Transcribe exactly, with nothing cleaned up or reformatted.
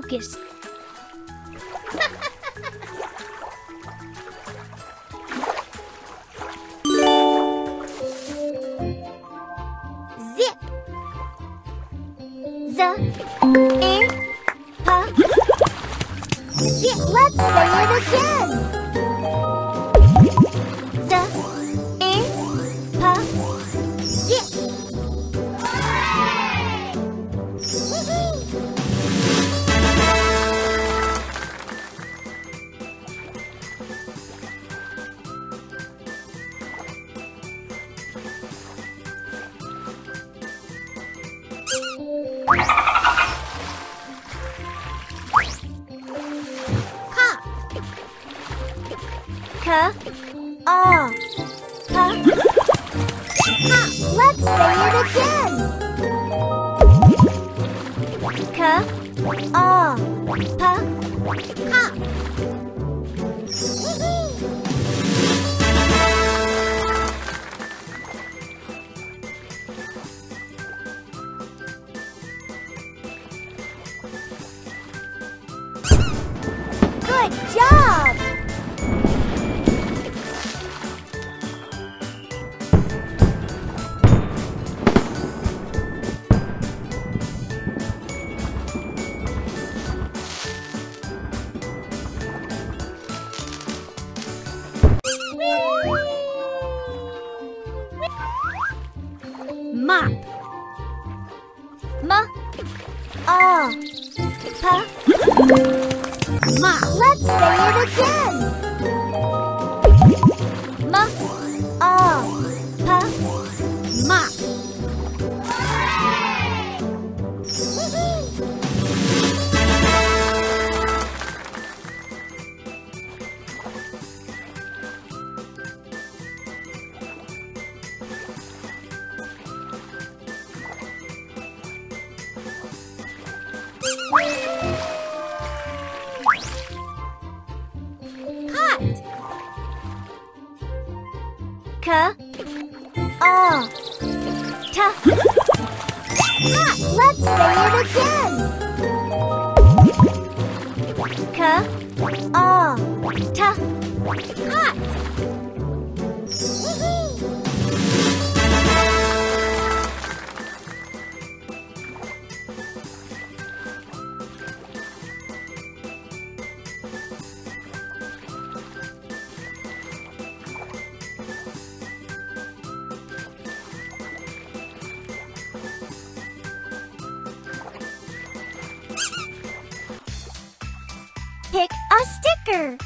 focus. Zip. Z, I, P. Zip. Let's say it again. Z, I, P. Zip. K, A, P, K. Let's say it again. K, A, P, K. Good job! Mop. M, A, P. Mop. Let's say it again. M, A, P. Mop. Cut. K, A, T. Cut. Let's say it again. K, A, T. Cut. Pick a sticker.